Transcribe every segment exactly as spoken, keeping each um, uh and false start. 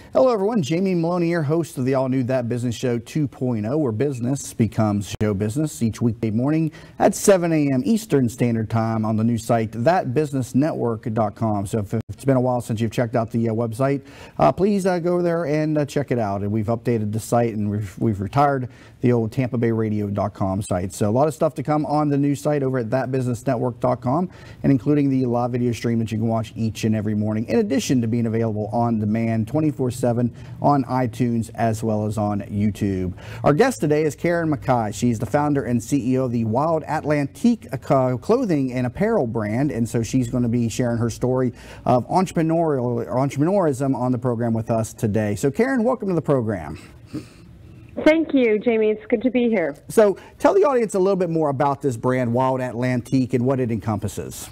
Hello everyone, Jamie Maloney here, host of the all-new That Business Show two point oh, where business becomes show business each weekday morning at seven A M Eastern Standard Time on the new site that business network dot com. So if it's been a while since you've checked out the uh, website, uh, please uh, go there and uh, check it out. And we've updated the site and we've, we've retired the old Tampa Bay Radio dot com site. So a lot of stuff to come on the new site over at that business network dot com, and including the live video stream that you can watch each and every morning, in addition to being available on demand twenty-four seven on iTunes as well as on YouTube. Our guest today is Karen McKay. She's the founder and C E O of the Wild Atlantique uh, clothing and apparel brand, and so she's going to be sharing her story of entrepreneurial entrepreneurism on the program with us today. So Karen, welcome to the program. Thank you, Jamie. It's good to be here. So tell the audience a little bit more about this brand, Wild Atlantique, and what it encompasses.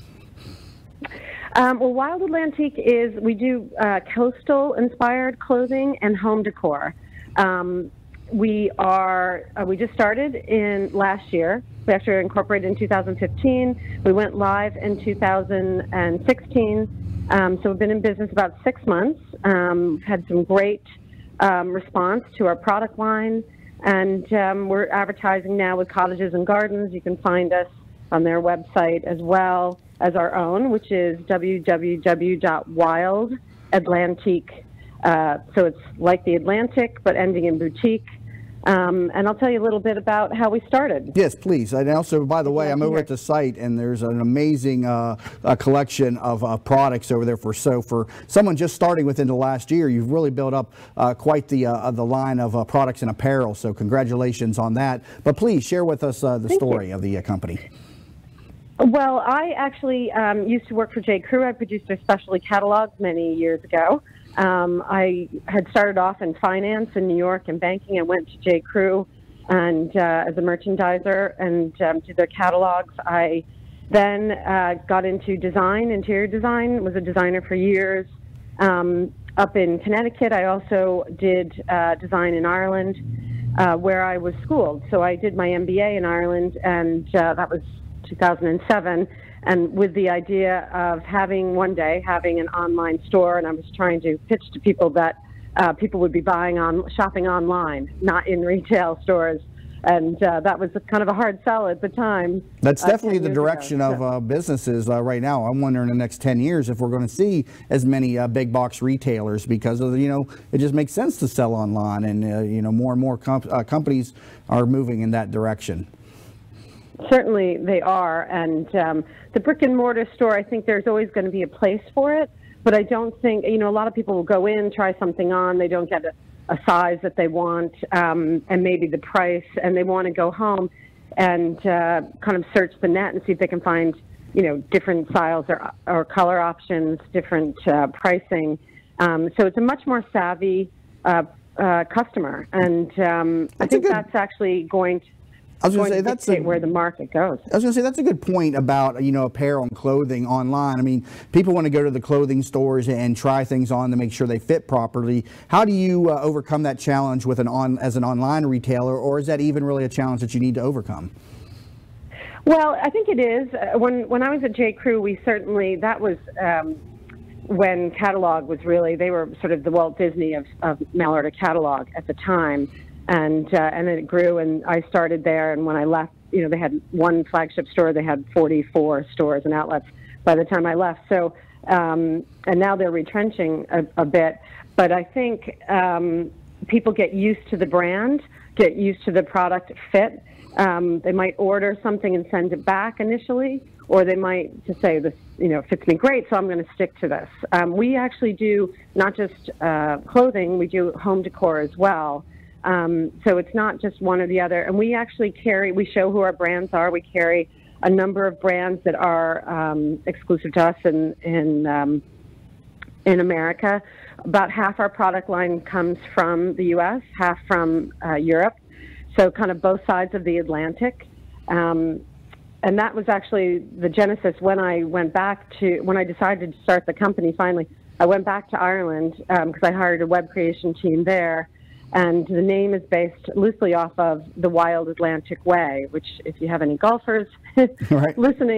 Um, well, Wild Atlantique is, we do uh, coastal-inspired clothing and home decor. Um, we are, uh, we just started in last year. We actually incorporated in two thousand fifteen. We went live in two thousand sixteen. Um, so we've been in business about six months. Um, we've had some great um, response to our product line. And um, we're advertising now with Cottages and Gardens. You can find us on their website as well as our own, which is w w w dot wild atlantique. Uh, so it's like the Atlantic, but ending in boutique. Um, and I'll tell you a little bit about how we started. Yes, please. And also, by the way, I'm over at the site, and there's an amazing uh, uh, collection of uh, products over there. For so for someone just starting within the last year, you've really built up uh, quite the uh, the line of uh, products and apparel. So congratulations on that. But please share with us uh, the Thank story you. of the uh, company. Well, I actually um, used to work for J. Crew. I produced their specialty catalogs many years ago. Um, I had started off in finance in New York and banking. I went to J. Crew and uh, as a merchandiser and um, did their catalogs. I then uh, got into design, interior design, was a designer for years. Um, up in Connecticut, I also did uh, design in Ireland, uh, where I was schooled. So I did my M B A in Ireland, and uh, that was two thousand seven, and with the idea of having one day having an online store, and I was trying to pitch to people that uh, people would be buying on shopping online, not in retail stores, and uh, that was kind of a hard sell at the time. That's uh, definitely the direction ago, of so. uh, businesses uh, right now. I'm wondering in the next ten years if we're going to see as many uh, big box retailers, because of, you know, it just makes sense to sell online, and uh, you know, more and more comp uh, companies are moving in that direction. Certainly they are, and um, the brick and mortar store, I think there's always going to be a place for it, but I don't think, you know, a lot of people will go in, try something on, they don't get a, a size that they want, um, and maybe the price, and they want to go home and uh, kind of search the net and see if they can find, you know, different styles or, or color options, different uh, pricing. Um, so it's a much more savvy uh, uh, customer, and um, I think that's actually going to I was going to say that's a, where the market goes. I was going to say that's a good point about, you know, apparel and clothing online. I mean, people want to go to the clothing stores and try things on to make sure they fit properly. How do you uh, overcome that challenge with an on as an online retailer, or is that even really a challenge that you need to overcome? Well, I think it is. Uh, when when I was at J. Crew, we certainly that was um, when catalog was really they were sort of the Walt Disney of, of mail order catalog at the time. And uh, and then it grew, and I started there. And when I left, you know, they had one flagship store. They had forty-four stores and outlets by the time I left. So, um, and now they're retrenching a, a bit. But I think um, people get used to the brand, get used to the product fit. Um, they might order something and send it back initially, or they might just say, this, you know, fits me great, so I'm going to stick to this. Um, we actually do not just uh, clothing, we do home decor as well. Um, so it's not just one or the other. And we actually carry, we show who our brands are. We carry a number of brands that are um, exclusive to us in, in, um, in America. About half our product line comes from the U S, half from uh, Europe. So kind of both sides of the Atlantic. Um, and that was actually the genesis when I went back to, when I decided to start the company finally. I went back to Ireland because um, I hired a web creation team there. And the name is based loosely off of the Wild Atlantic Way, which if you have any golfers right. listening,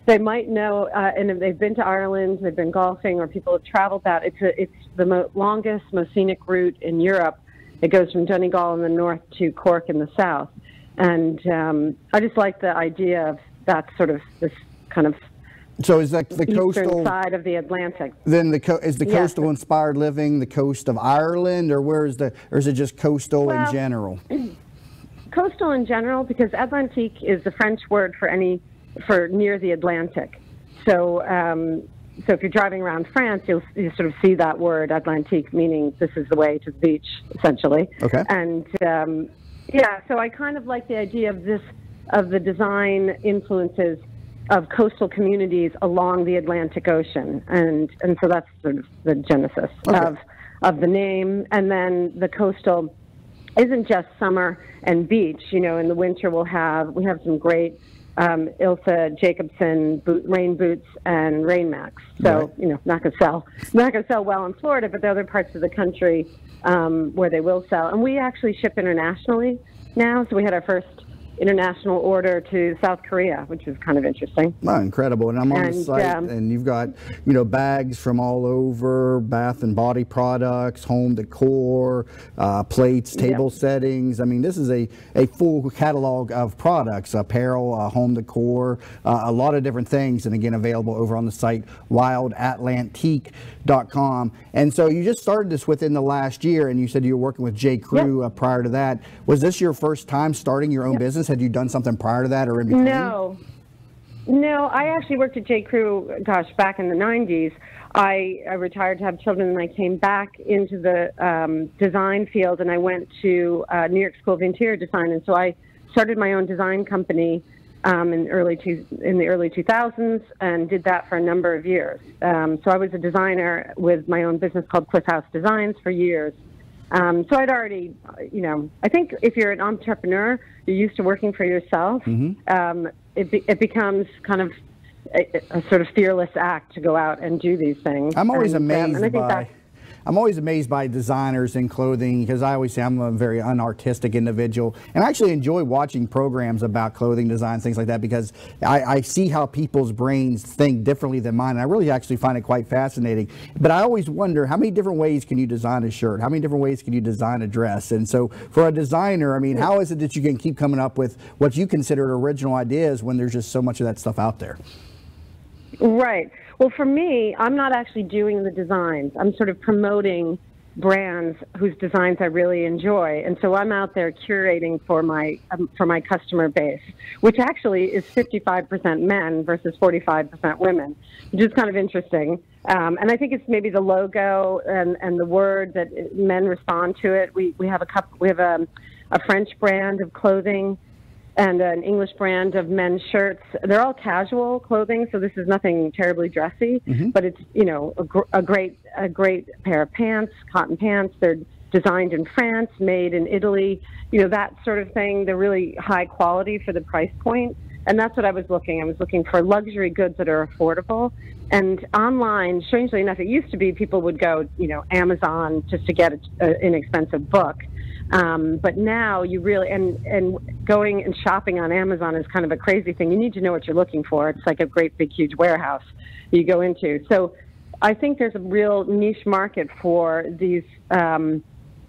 they might know, uh, and if they've been to Ireland, they've been golfing, or people have traveled that. It's a, it's the mo- longest, most scenic route in Europe. It goes from Donegal in the north to Cork in the south. And um, I just like the idea of that sort of this kind of so is that the eastern coastal side of the Atlantic. Then the co- is the Yes. coastal inspired living the coast of Ireland, or where is the, or is it just coastal Well, in general? Coastal in general, because Atlantique is the French word for any for near the Atlantic. So, um, so if you're driving around France, you'll you sort of see that word Atlantique, meaning this is the way to the beach, essentially. Okay. And um, yeah, so I kind of like the idea of this of the design influences of coastal communities along the Atlantic Ocean, and and so that's sort of the genesis Okay. of of the name, and then the coastal isn't just summer and beach. You know, in the winter we'll have we have some great um, Ilse Jacobson boot, rain boots and rain max. So Right. you know, not gonna sell, not gonna sell well in Florida, but there are other parts of the country um, where they will sell. And we actually ship internationally now. So we had our first international order to South Korea, which is kind of interesting. Oh, incredible. And I'm on the And, site, um, and you've got, you know, bags from all over, bath and body products, home decor, uh, plates, table Yeah. settings. I mean, this is a, a full catalog of products, apparel, uh, home decor, uh, a lot of different things. And again, available over on the site, wild atlantique dot com. And so you just started this within the last year, and you said you were working with J. Crew Yep. uh, prior to that. Was this your first time starting your own Yep. business? Had you done something prior to that or in between? No. No, I actually worked at J. Crew, gosh, back in the nineties. I, I retired to have children, and I came back into the um, design field, and I went to uh, New York School of Interior Design. And so I started my own design company um, in, early two, in the early two thousands and did that for a number of years. Um, so I was a designer with my own business called Cliff House Designs for years. Um, so I'd already, you know, I think if you're an entrepreneur, you're used to working for yourself. Mm-hmm. Um, it, be, it becomes kind of a, a sort of fearless act to go out and do these things. I'm always and, amazed um, and I think by. that's, I'm always amazed by designers in clothing, because I always say I'm a very unartistic individual, and I actually enjoy watching programs about clothing design, things like that, because I, I see how people's brains think differently than mine. And I really actually find it quite fascinating. But I always wonder, how many different ways can you design a shirt? How many different ways can you design a dress? And so for a designer, I mean, how is it that you can keep coming up with what you consider original ideas when there's just so much of that stuff out there? right. Well, for me, I'm not actually doing the designs. I'm sort of promoting brands whose designs I really enjoy, and so I'm out there curating for my um, for my customer base, which actually is fifty-five percent men versus forty-five percent women, which is kind of interesting. Um, and I think it's maybe the logo and, and the word that men respond to it. We we have a couple, we have a, a French brand of clothing and an English brand of men's shirts. They're all casual clothing, so this is nothing terribly dressy, Mm-hmm. but it's, you know, a, gr- a great a great pair of pants, cotton pants. They're designed in France, made in Italy, you know, that sort of thing. They're really high quality for the price point, and that's what I was looking. I was looking for luxury goods that are affordable. And online, strangely enough, it used to be people would go, you know, Amazon just to get an inexpensive book. Um, but now you really, and, and going and shopping on Amazon is kind of a crazy thing. You need to know what you're looking for. It's like a great big huge warehouse you go into. So I think there's a real niche market for these um,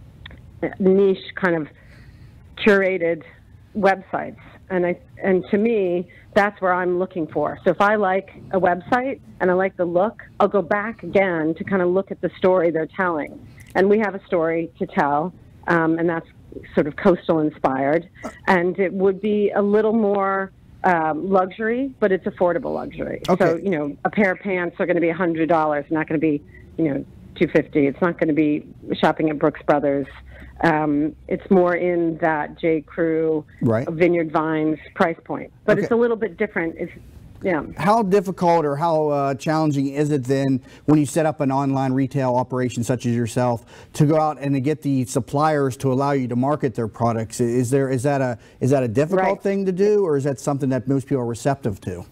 niche kind of curated websites. And I, and to me, that's where I'm looking for. So if I like a website and I like the look, I'll go back again to kind of look at the story they're telling. And we have a story to tell. Um, and that's sort of coastal inspired, and it would be a little more um, luxury, but it's affordable luxury. Okay. So, you know, a pair of pants are going to be a hundred dollars, not going to be, you know, two fifty. It's not going to be shopping at Brooks Brothers. Um, it's more in that J. Crew, Right. Vineyard Vines price point, but Okay. it's a little bit different. It's yeah. How difficult or how uh, challenging is it then when you set up an online retail operation such as yourself to go out and to get the suppliers to allow you to market their products? Is there is that a is that a difficult Right. thing to do, or is that something that most people are receptive to?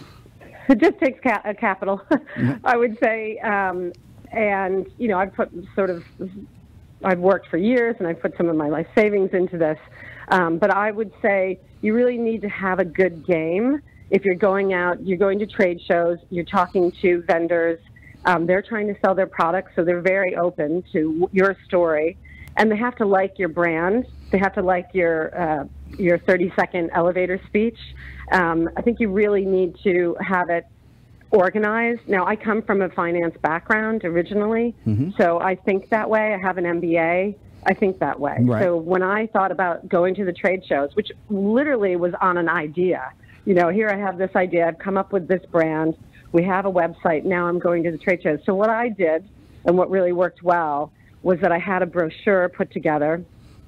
It just takes ca- a capital, I would say. Um, and, you know, I've put sort of, I've worked for years and I've put some of my life savings into this. Um, but I would say you really need to have a good game if you're going out, you're going to trade shows, you're talking to vendors, um, they're trying to sell their products, so they're very open to your story. And they have to like your brand. They have to like your uh, your thirty-second elevator speech. Um, I think you really need to have it organized. Now, I come from a finance background originally, mm-hmm. so I think that way. I have an M B A. I think that way. Right. So when I thought about going to the trade shows, which literally was on an idea, you know, here I have this idea. I've come up with this brand. We have a website. Now I'm going to the trade shows. So what I did, and what really worked well, was that I had a brochure put together,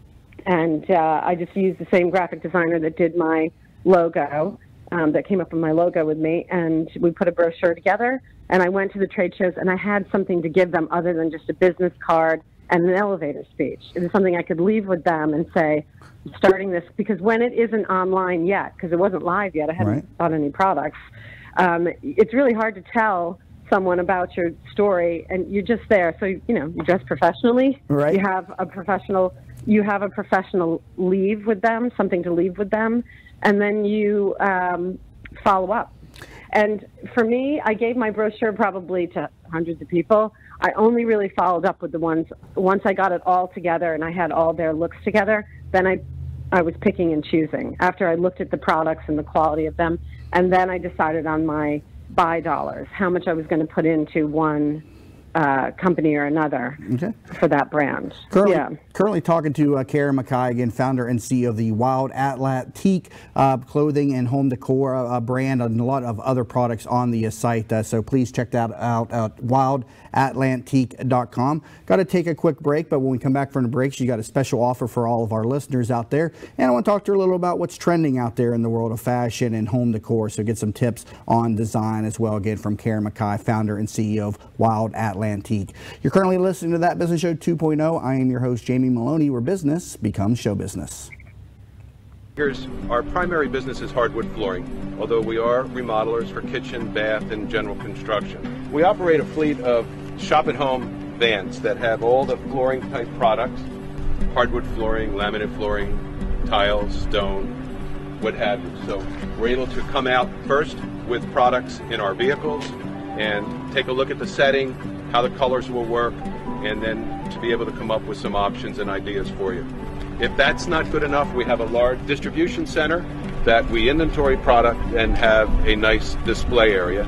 and uh, I just used the same graphic designer that did my logo, um, that came up with my logo with me, and we put a brochure together, and I went to the trade shows, and I had something to give them other than just a business card and an elevator speech. It was something I could leave with them and say, starting this, because when it isn't online yet, because it wasn't live yet, I hadn't right. bought any products, um, it's really hard to tell someone about your story, and you're just there. So, you know, you dress professionally. Right. You have a professional, you have a professional leave with them, something to leave with them, and then you um, follow up. And for me, I gave my brochure probably to hundreds of people. I only really followed up with the ones, once I got it all together and I had all their looks together, then I, I was picking and choosing after I looked at the products and the quality of them, and then I decided on my buy dollars, how much I was going to put into one uh, company or another okay. for that brand. Currently, yeah. currently talking to uh, Karen McKay, again, founder and C E O of the Wild Atlantique uh, clothing and home decor uh, brand, and a lot of other products on the uh, site. Uh, so please check that out at wild atlantique dot com. Got to take a quick break, but when we come back from the break, she's got a special offer for all of our listeners out there. And I want to talk to her a little about what's trending out there in the world of fashion and home decor. So get some tips on design as well, again, from Karen McKay, founder and C E O of Wild Atlantique. You're currently listening to That Business Show two point oh. I am your host, Jamie Maloney, where business becomes show business. Here's our primary business is hardwood flooring, although we are remodelers for kitchen, bath, and general construction. We operate a fleet of shop-at-home vans that have all the flooring type products, hardwood flooring, laminate flooring, tiles, stone, what have you. So we're able to come out first with products in our vehicles and take a look at the setting, how the colors will work, and then to be able to come up with some options and ideas for you. If that's not good enough, we have a large distribution center that we inventory product and have a nice display area.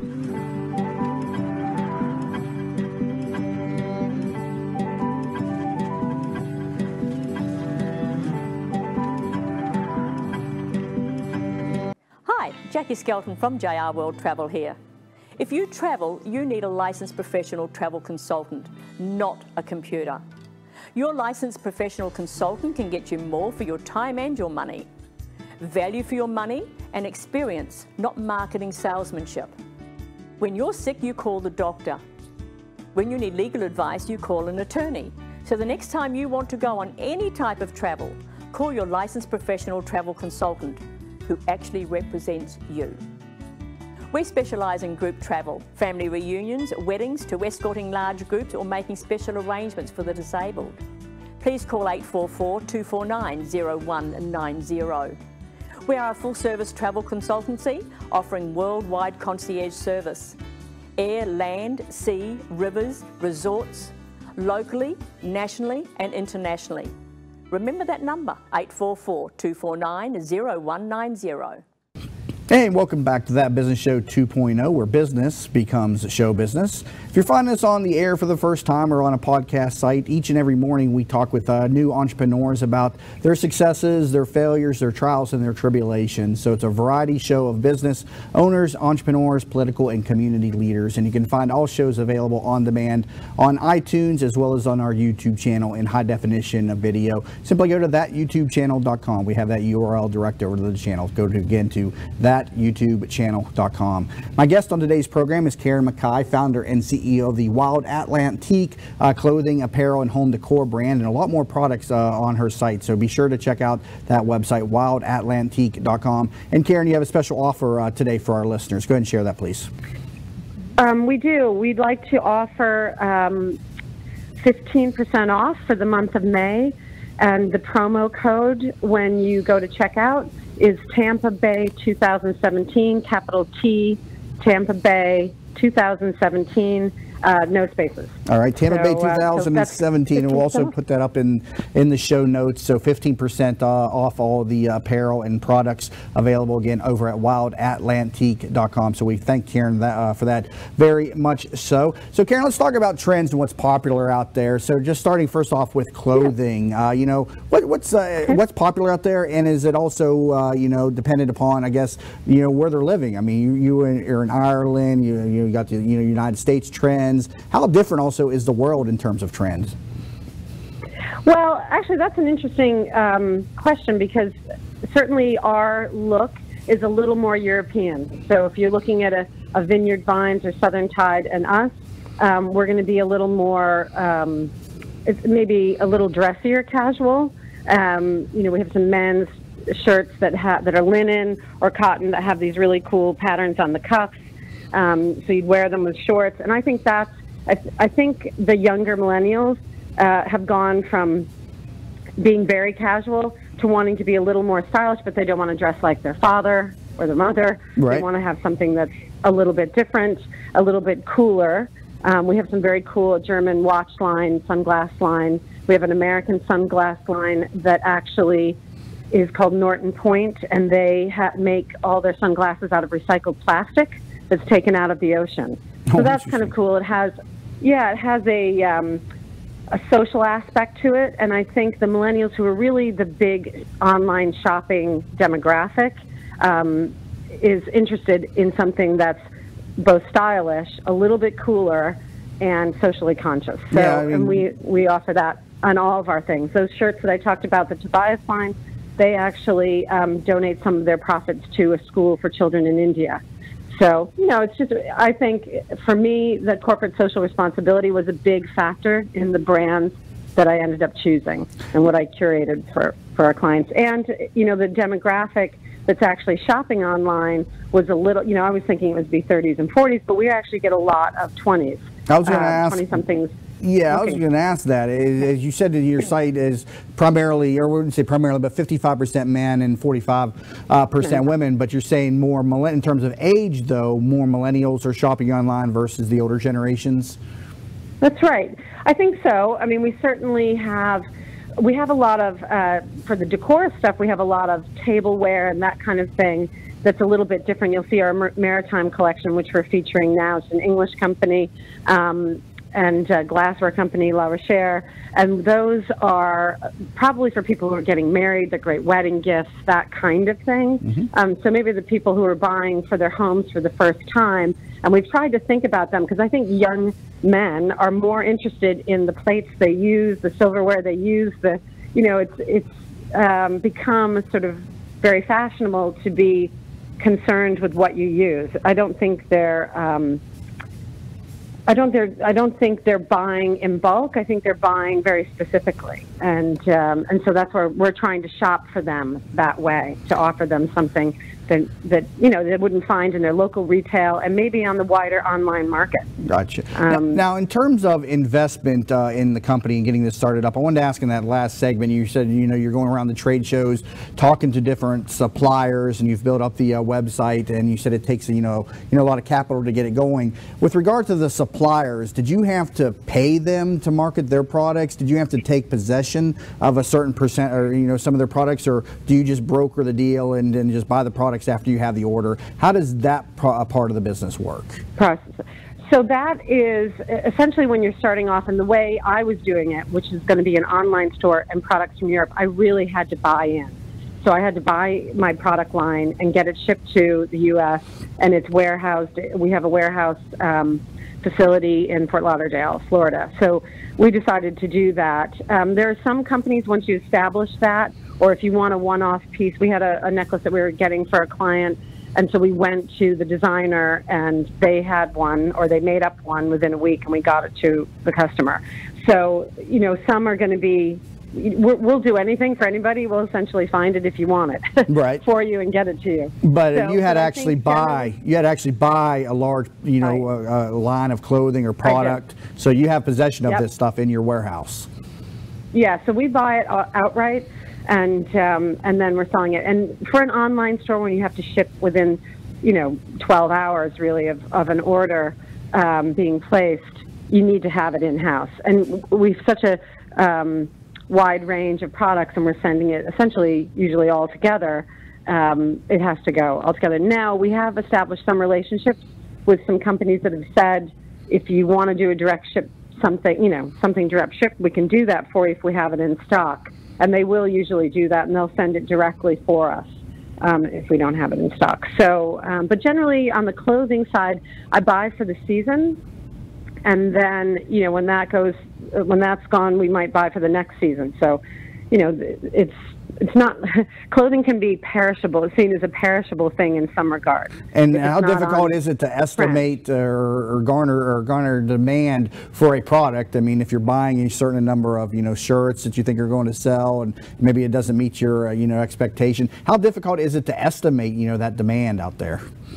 Hi, Jackie Skelton from J R World Travel here. If you travel, you need a licensed professional travel consultant, not a computer. Your licensed professional consultant can get you more for your time and your money. Value for your money and experience, not marketing salesmanship. When you're sick, you call the doctor. When you need legal advice, you call an attorney. So the next time you want to go on any type of travel, call your licensed professional travel consultant who actually represents you. We specialise in group travel, family reunions, weddings, to escorting large groups or making special arrangements for the disabled. Please call eight four four, two four nine, zero one nine zero. We are a full-service travel consultancy offering worldwide concierge service. Air, land, sea, rivers, resorts, locally, nationally and internationally. Remember that number, eight four four, two four nine, zero one nine zero. Hey, and welcome back to That Business Show two point oh, where business becomes show business. If you're finding us on the air for the first time or on a podcast site, each and every morning we talk with uh, new entrepreneurs about their successes, their failures, their trials, and their tribulations. So it's a variety show of business owners, entrepreneurs, political, and community leaders. And you can find all shows available on demand on iTunes as well as on our YouTube channel in high definition video. Simply go to that youtube channel dot com. We have that U R L direct over to the channel. Go to again to that youtube channel dot com. My guest on today's program is Karen McKay, founder and C E O of the Wild Atlantique uh, clothing, apparel, and home decor brand, and a lot more products uh, on her site. So be sure to check out that website, wild atlantique dot com. And Karen, you have a special offer uh, today for our listeners. Go ahead and share that, please. Um, we do. We'd like to offer um, fifteen percent off for the month of May. And the promo code when you go to checkout is Tampa Bay two thousand seventeen, capital T, Tampa Bay two thousand seventeen. Uh, no spaces. All right, Tampa so, Bay two thousand seventeen, uh, so and we'll also put that up in in the show notes. So fifteen percent uh, off all the apparel and products available again over at wild atlantique dot com. So we thank Karen that, uh, for that very much so. So Karen, let's talk about trends and what's popular out there. So just starting first off with clothing, yeah. uh, you know, what, what's uh, what's popular out there, and is it also uh, you know dependent upon, I guess, you know, where they're living? I mean, you you are in Ireland, you you got the you know United States trends. How different also is the world in terms of trends? Well, actually, that's an interesting um, question, because certainly our look is a little more European. So if you're looking at a, a Vineyard Vines or Southern Tide and us, um, we're going to be a little more, um, it's maybe a little dressier casual. Um, you know, we have some men's shirts that have that are linen or cotton that have these really cool patterns on the cuffs. Um, so you'd wear them with shorts, and I think that's. I, th I think the younger millennials uh, have gone from being very casual to wanting to be a little more stylish, but they don't want to dress like their father or their mother. Right. They want to have something that's a little bit different, a little bit cooler. Um, we have some very cool German watch line, sunglass line. We have an American sunglass line that actually is called Norton Point, and they ha make all their sunglasses out of recycled plastic that's taken out of the ocean. So oh, that's kind of cool. It has, yeah, it has a um, a social aspect to it, and I think the millennials, who are really the big online shopping demographic, um, is interested in something that's both stylish, a little bit cooler, and socially conscious. So, yeah, I mean, and we we offer that on all of our things. Those shirts that I talked about, the Tobias line, they actually um, donate some of their profits to a school for children in India. So, you know, it's just, I think for me, that corporate social responsibility was a big factor in the brands that I ended up choosing and what I curated for, for our clients. And, you know, the demographic that's actually shopping online was a little, you know, I was thinking it would be thirties and forties, but we actually get a lot of twenties. I was going to uh, ask. twenty-somethings. Yeah, I was going to ask that. As you said, that your site is primarily, or we wouldn't say primarily, but fifty-five percent men and forty-five percent uh, percent women. But you're saying more, in terms of age, though, more millennials are shopping online versus the older generations? That's right. I think so. I mean, we certainly have, we have a lot of, uh, for the decor stuff, we have a lot of tableware and that kind of thing that's a little bit different. You'll see our Maritime collection, which we're featuring now. It's an English company. Um, and uh, glassware company, La Rochère, and those are probably for people who are getting married, the great wedding gifts, that kind of thing. Mm-hmm. um, so maybe the people who are buying for their homes for the first time, and we've tried to think about them, because I think young men are more interested in the plates they use, the silverware they use, the, you know, it's, it's um, become sort of very fashionable to be concerned with what you use. I don't think they're... Um, I don't. They're, I don't think they're buying in bulk. I think they're buying very specifically, and um, and so that's where we're trying to shop for them that way, to offer them something that that you know they wouldn't find in their local retail and maybe on the wider online market. Gotcha. Um, now, now, in terms of investment uh, in the company and getting this started up, I wanted to ask in that last segment. You said you know you're going around the trade shows, talking to different suppliers, and you've built up the uh, website, and you said it takes you know you know a lot of capital to get it going. With regard to the suppliers, did you have to pay them to market their products? Did you have to take possession of a certain percent, or you know some of their products, or do you just broker the deal and, and just buy the products after you have the order? How does that pro part of the business work? Process. So that is essentially when you're starting off, and the way I was doing it, which is going to be an online store and products from Europe, I really had to buy in. So I had to buy my product line and get it shipped to the U S, and it's warehoused. We have a warehouse um, facility in Fort Lauderdale, Florida. So we decided to do that. Um, there are some companies, once you establish that, or if you want a one-off piece, we had a, a necklace that we were getting for a client, and so we went to the designer, and they had one, or they made up one within a week, and we got it to the customer. So, you know, some are going to be, we'll do anything for anybody. We'll essentially find it if you want it right. for you and get it to you. But so, you had to actually buy, you had to actually buy a large, you know, right. uh, line of clothing or product. So you have possession of yep. this stuff in your warehouse. Yeah, so we buy it outright. and um, and then we're selling it. And for an online store, when you have to ship within, you know, twelve hours really of, of an order um, being placed, you need to have it in-house. And we've such a um, wide range of products, and we're sending it essentially usually all together. Um, it has to go all together. Now, we have established some relationships with some companies that have said, if you want to do a direct ship something, you know, something direct ship, we can do that for you if we have it in stock. And they will usually do that, and they'll send it directly for us um, if we don't have it in stock. So, um, but generally on the clothing side, I buy for the season, and then, you know, when that goes, when that's gone, we might buy for the next season. So, you know, it's it's not, clothing can be perishable. It's seen as a perishable thing in some regard. And how difficult is it to estimate or, or garner or garner demand for a product? I mean, if you're buying a certain number of, you know, shirts that you think are going to sell, and maybe it doesn't meet your, uh, you know, expectation, how difficult is it to estimate, you know, that demand out there?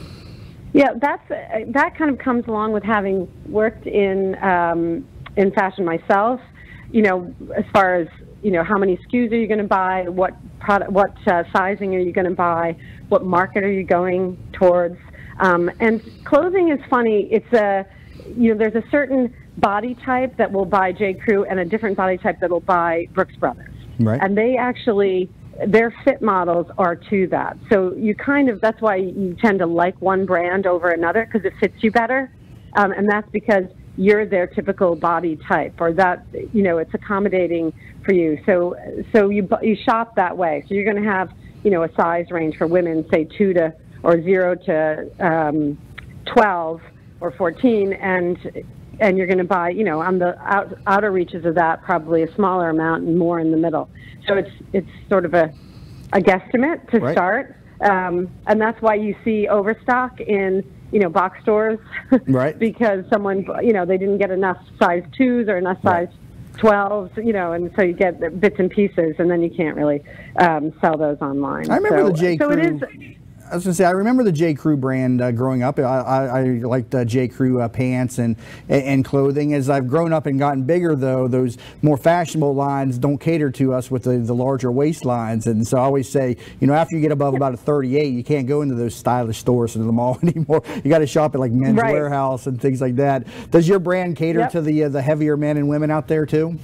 Yeah, that's uh, that kind of comes along with having worked in um, in fashion myself. You know, as far as, you know, how many S K Us are you going to buy? What product? What uh, sizing are you going to buy? What market are you going towards? Um, and clothing is funny. It's a, you know, there's a certain body type that will buy J. Crew, and a different body type that will buy Brooks Brothers. Right. And they actually, their fit models are to that. So you kind of, that's why you tend to like one brand over another, because it fits you better. Um, and that's because you're their typical body type, or that, you know, it's accommodating for you. So, so you you shop that way. So you're going to have, you know, a size range for women, say two to or zero to um, twelve or fourteen, and and you're going to buy, you know, on the out, outer reaches of that, probably a smaller amount and more in the middle. So it's it's sort of a a guesstimate to right. start, um, and that's why you see overstock in, you know, box stores, right? Because someone, you know, they didn't get enough size twos or enough size right. twelves, you know, and so you get bits and pieces, and then you can't really um, sell those online. I remember so, the J. So Crew. it is. I was going to say, I remember the J. Crew brand uh, growing up. I, I, I liked uh, J. Crew uh, pants and and clothing. As I've grown up and gotten bigger, though, those more fashionable lines don't cater to us with the, the larger waistlines. And so I always say, you know, after you get above about a thirty-eight, you can't go into those stylish stores in the mall anymore. You got to shop at like Men's Right. Warehouse and things like that. Does your brand cater Yep. to the uh, the heavier men and women out there too?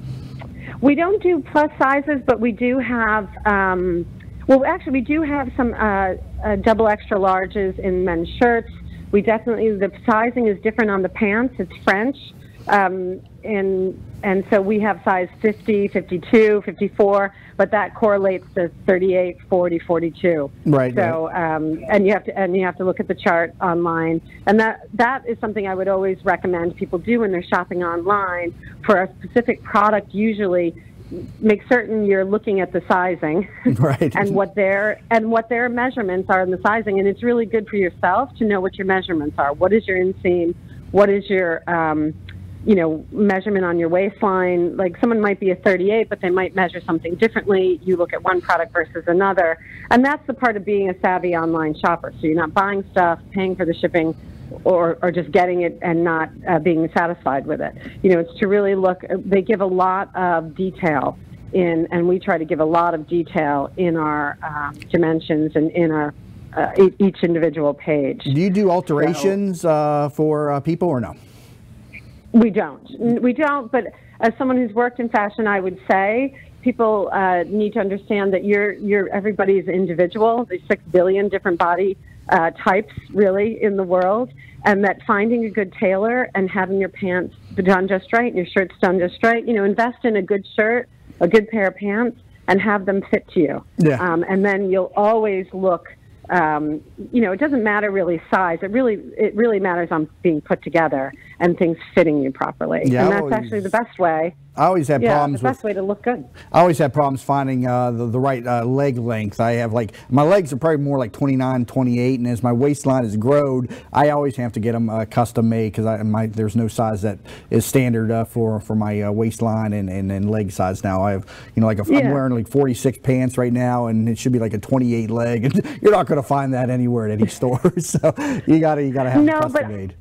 We don't do plus sizes, but we do have. Um, Well, actually, we do have some uh, uh, double extra larges in men's shirts. We definitely, the sizing is different on the pants. It's French. Um, and and so we have size fifty, fifty-two, fifty-four, but that correlates to thirty-eight, forty, forty-two. Right. So um, and you have to and you have to look at the chart online, and that that is something I would always recommend people do when they're shopping online for a specific product. Usually, make certain you're looking at the sizing right. and what their and what their measurements are in the sizing, and it's really good for yourself to know what your measurements are. What is your inseam? What is your um, you know, measurement on your waistline? Like someone might be a thirty-eight, but they might measure something differently. You look at one product versus another, and that's the part of being a savvy online shopper. So you're not buying stuff, paying for the shipping, or, or just getting it and not uh, being satisfied with it. You know, it's to really look. They give a lot of detail in, and we try to give a lot of detail in our um, dimensions and in our uh, each individual page. Do you do alterations so, uh, for uh, people or no? We don't. We don't, but as someone who's worked in fashion, I would say people uh, need to understand that you're, you're everybody's individual. There's six billion different body uh, types, really, in the world, and that finding a good tailor and having your pants done just right and your shirts done just right, you know, invest in a good shirt, a good pair of pants, and have them fit to you. Yeah. Um, and then you'll always look, um, you know, it doesn't matter really size. It really, it really matters on being put together and things fitting you properly. Yeah, and that's always, actually the best way. I always have yeah, problems the best with, way to look good. I always have problems finding uh, the, the right uh, leg length. I have like, my legs are probably more like twenty-nine, twenty-eight, and as my waistline has grown, I always have to get them uh, custom made because I my there's no size that is standard uh, for for my uh, waistline and, and, and leg size now. I have, you know, like a, yeah. I'm wearing like forty-six pants right now, and it should be like a twenty-eight leg, and you're not going to find that anywhere at any store. So you gotta you gotta have no, them custom but made.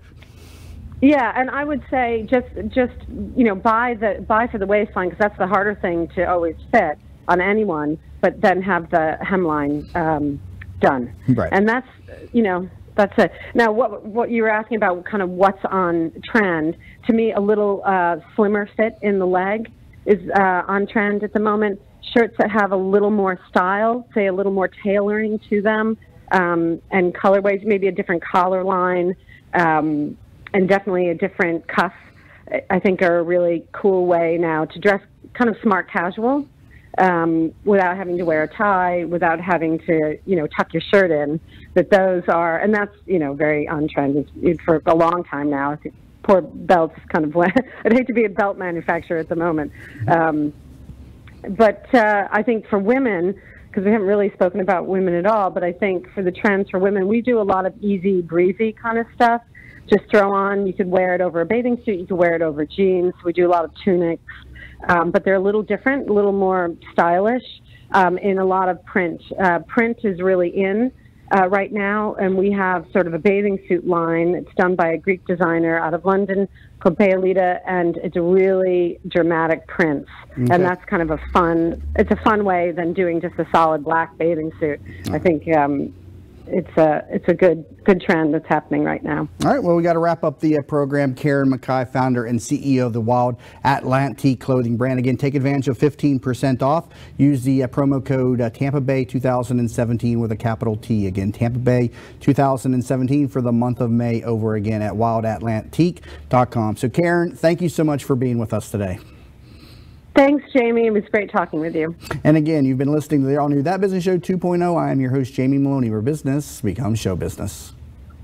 Yeah, and I would say just just you know buy the buy for the waistline because that's the harder thing to always fit. on anyone, but then have the hemline um, done. Right. And that's, you know, that's it. Now, what what you were asking about, kind of what's on trend, to me, a little uh, slimmer fit in the leg is uh, on trend at the moment. Shirts that have a little more style, say a little more tailoring to them, um, and colorways, maybe a different collar line, um, and definitely a different cuff, I think are a really cool way now to dress kind of smart casual, um, without having to wear a tie, without having to, you know, tuck your shirt in. That those are, and that's, you know, very on trend. It's, it's for a long time now. I think poor belts kind of, I'd hate to be a belt manufacturer at the moment. Um, but uh, I think for women, because we haven't really spoken about women at all, but I think for the trends for women, we do a lot of easy breezy kind of stuff. Just throw on, you could wear it over a bathing suit, you could wear it over jeans. We do a lot of tunics, um, but they're a little different, a little more stylish, um, in a lot of print. Uh, print is really in uh, right now, and we have sort of a bathing suit line. It's done by a Greek designer out of London called Peolita, and it's a really dramatic prints. Okay. And that's kind of a fun, it's a fun way than doing just a solid black bathing suit. I think um, it's a it's a good good trend that's happening right now. All right, well, we got to wrap up the uh, program. Karen McKay, founder and C E O of the Wild Atlantique clothing brand. Again, take advantage of fifteen percent off. Use the uh, promo code uh, Tampa Bay two thousand seventeen with a capital T. Again, Tampa Bay two thousand seventeen for the month of May over again at wild atlantique dot com. So, Karen, thank you so much for being with us today. Thanks, Jamie. It was great talking with you. And again, you've been listening to the all-new That Business Show two point oh. I am your host, Jamie Maloney, where business becomes show business.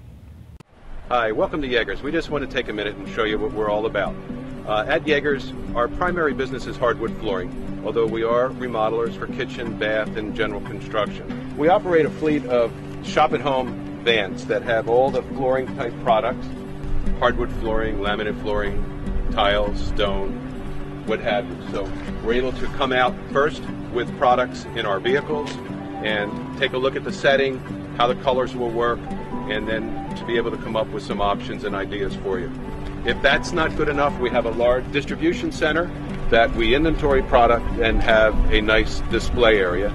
Hi, welcome to Yeagers. We just want to take a minute and show you what we're all about. Uh, at Yeagers, our primary business is hardwood flooring, although we are remodelers for kitchen, bath, and general construction. We operate a fleet of shop-at-home vans that have all the flooring-type products, hardwood flooring, laminate flooring, tiles, stone, what have you. So we're able to come out first with products in our vehicles and take a look at the setting, how the colors will work, and then to be able to come up with some options and ideas for you. If that's not good enough, we have a large distribution center that we inventory product and have a nice display area.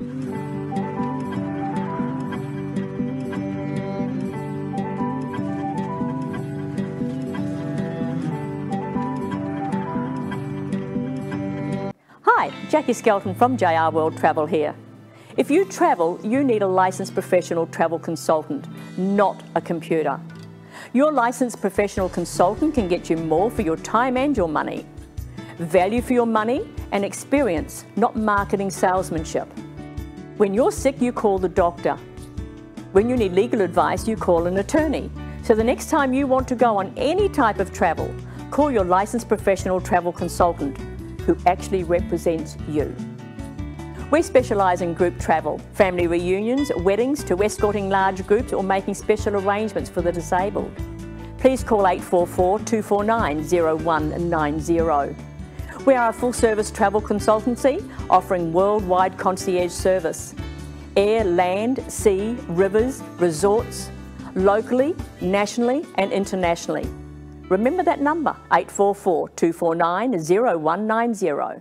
Hi, Jackie Skelton from J R World Travel here. If you travel, you need a licensed professional travel consultant, not a computer. Your licensed professional consultant can get you more for your time and your money. Value for your money and experience, not marketing salesmanship. When you're sick, you call the doctor. When you need legal advice, you call an attorney. So the next time you want to go on any type of travel, call your licensed professional travel consultant who actually represents you. We specialise in group travel, family reunions, weddings, to escorting large groups or making special arrangements for the disabled. Please call eight four four, two four nine, zero one nine zero. We are a full-service travel consultancy offering worldwide concierge service. Air, land, sea, rivers, resorts, locally, nationally and internationally. Remember that number, eight four four, two four nine, zero one nine zero.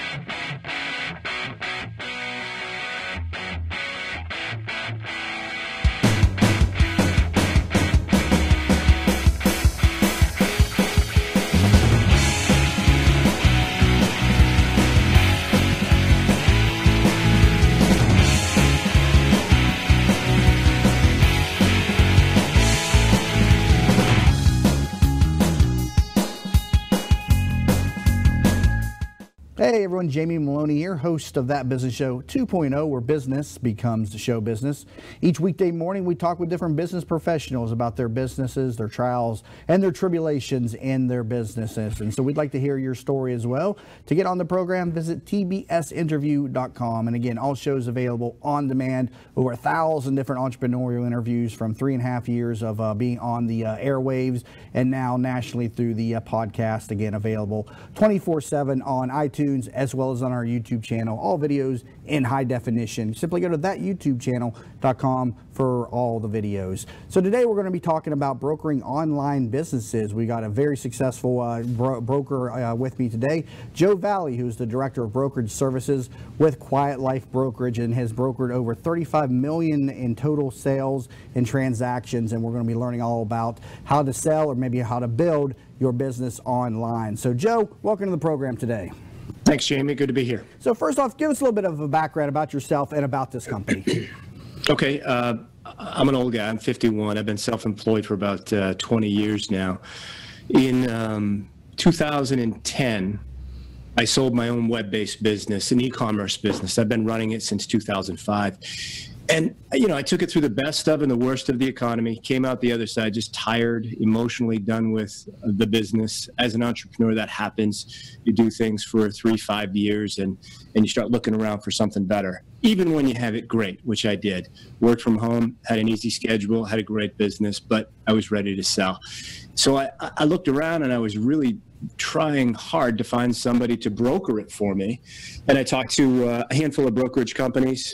Hey everyone, Jamie Maloney here, host of That Business Show two point oh, where business becomes show business. Each weekday morning we talk with different business professionals about their businesses, their trials, and their tribulations in their businesses. And so we'd like to hear your story as well. To get on the program, visit T B S interview dot com. And again, all shows available on demand. Over a thousand different entrepreneurial interviews from three and a half years of uh, being on the uh, airwaves and now nationally through the uh, podcast. Again, available twenty-four seven on iTunes as well as on our YouTube channel, all videos in high definition. Simply go to that youtube channel dot com for all the videos. So today we're going to be talking about brokering online businesses. We got a very successful uh, bro broker uh, with me today, Joe Valley, who's the Director of Brokerage Services with Quiet Life Brokerage and has brokered over thirty-five million dollars in total sales and transactions. And we're going to be learning all about how to sell or maybe how to build your business online. So Joe, welcome to the program today. Thanks, Jamie. Good to be here. So first off, give us a little bit of a background about yourself and about this company. Okay. Uh, I'm an old guy. I'm fifty-one. I've been self-employed for about uh, twenty years now. In um, two thousand ten, I sold my own web-based business, an e-commerce business. I've been running it since two thousand five. And, you know, I took it through the best of and the worst of the economy, came out the other side just tired, emotionally done with the business. As an entrepreneur, that happens. You do things for three, five years, and, and you start looking around for something better, even when you have it great, which I did. Worked from home, had an easy schedule, had a great business, but I was ready to sell. So I, I looked around and I was really trying hard to find somebody to broker it for me. And I talked to uh, a handful of brokerage companies,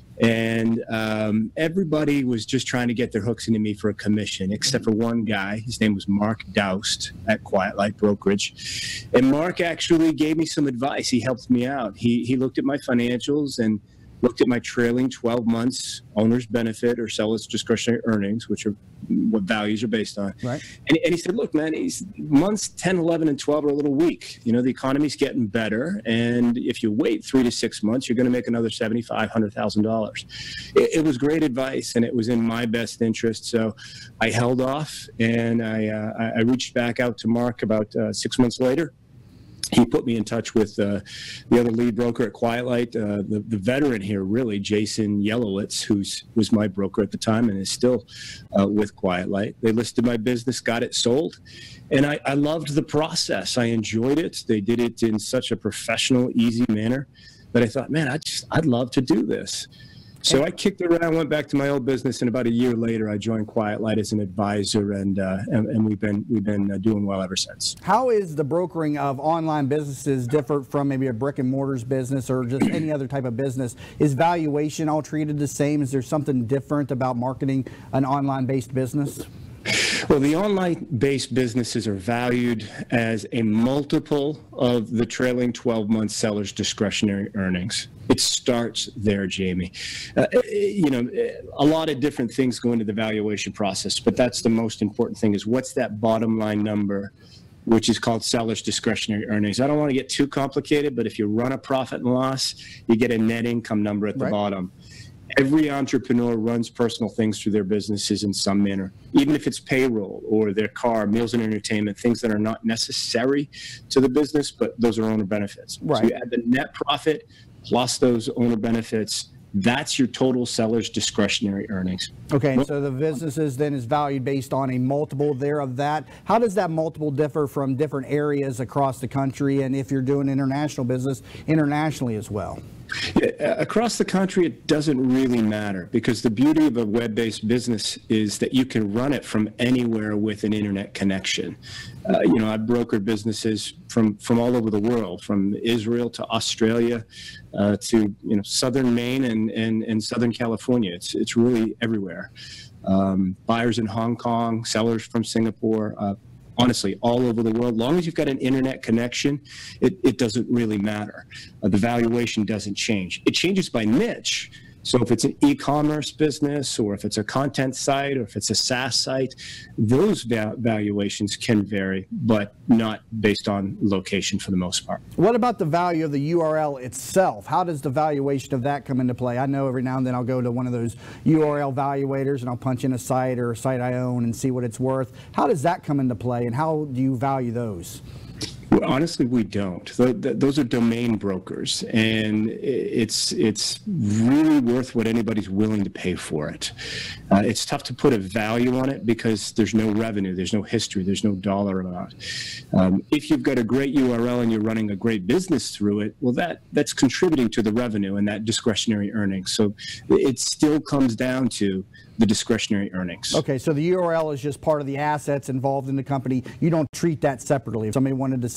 and um, everybody was just trying to get their hooks into me for a commission, except for one guy. His name was Mark Doust at Quiet Life Brokerage. And Mark actually gave me some advice. He helped me out. He, he looked at my financials and looked at my trailing twelve months owner's benefit or seller's discretionary earnings, which are what values are based on. Right. And, and he said, look, man, he's, months ten, eleven, and twelve are a little weak. You know, the economy's getting better. And if you wait three to six months, you're going to make another seventy-five thousand dollars, one hundred thousand dollars. It, it was great advice, and it was in my best interest. So I held off, and I, uh, I reached back out to Mark about uh, six months later. He put me in touch with uh, the other lead broker at Quiet Light, uh, the, the veteran here, really, Jason Yelowitz, who was my broker at the time and is still uh, with Quiet Light. They listed my business, got it sold, and I, I loved the process. I enjoyed it. They did it in such a professional, easy manner that I thought, man, I just, I'd love to do this. So I kicked it around, went back to my old business, and about a year later, I joined Quiet Light as an advisor, and uh, and, and we've been we've been uh, doing well ever since. How is the brokering of online businesses different from maybe a brick and mortars business or just any other type of business? Is valuation all treated the same? Is there something different about marketing an online-based business? Well, the online-based businesses are valued as a multiple of the trailing twelve-month seller's discretionary earnings. It starts there, Jamie. Uh, you know, a lot of different things go into the valuation process, but that's the most important thing is what's that bottom line number, which is called seller's discretionary earnings. I don't want to get too complicated, but if you run a profit and loss, you get a net income number at the right. bottom. Every entrepreneur runs personal things through their businesses in some manner, even if it's payroll or their car, meals and entertainment, things that are not necessary to the business, but those are owner benefits. Right. So you add the net profit plus those owner benefits. That's your total seller's discretionary earnings. Okay, so the businesses then is valued based on a multiple there of that. How does that multiple differ from different areas across the country, and if you're doing international business, internationally as well? Yeah, across the country, it doesn't really matter because the beauty of a web-based business is that you can run it from anywhere with an internet connection. Uh, you know, I've brokered businesses from, from all over the world, from Israel to Australia uh, to, you know, southern Maine and, and, and southern California. It's, it's really everywhere. Um, buyers in Hong Kong, sellers from Singapore, uh, honestly, all over the world. As long as you've got an internet connection, it, it doesn't really matter. Uh, the valuation doesn't change. It changes by niche. So if it's an e-commerce business or if it's a content site or if it's a SaaS site, those va valuations can vary, but not based on location for the most part. What about the value of the U R L itself? How does the valuation of that come into play? I know every now and then I'll go to one of those U R L valuators and I'll punch in a site or a site I own and see what it's worth. How does that come into play and how do you value those? Well, honestly, we don't. Those are domain brokers, and it's it's really worth what anybody's willing to pay for it. Uh, it's tough to put a value on it because there's no revenue, there's no history, there's no dollar amount. Um, if you've got a great U R L and you're running a great business through it, well, that that's contributing to the revenue and that discretionary earnings. So it still comes down to the discretionary earnings. Okay, so the U R L is just part of the assets involved in the company. You don't treat that separately. If somebody wanted to